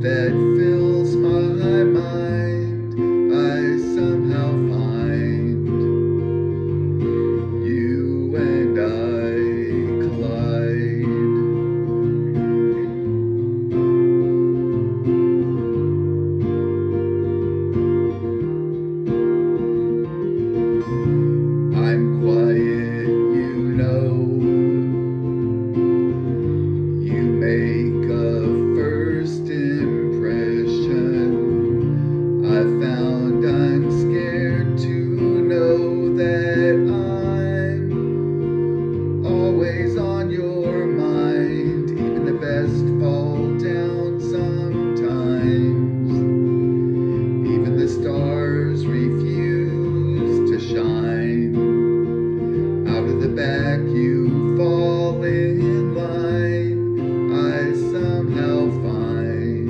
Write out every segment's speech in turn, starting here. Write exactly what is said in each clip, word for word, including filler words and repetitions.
that fills my mind, I somehow find you and I collide. I'm quiet, you know. You make a first impression. I found I'm scared to know that I'm always on your mind. Even the best fall down sometimes. Even the stars refuse to shine. Out of the back you fall in line. I somehow find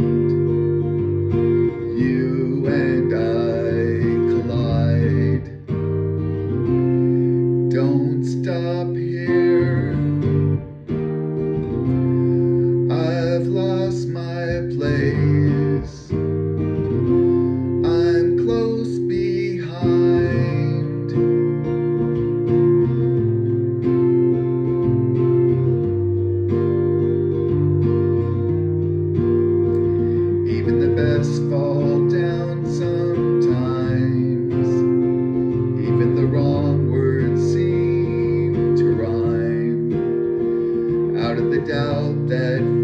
you and I collide. Don't stop here. I've lost my place. I'm close behind. Even the best fall down sometimes. Even the wrong words seem to rhyme. Out of the doubt that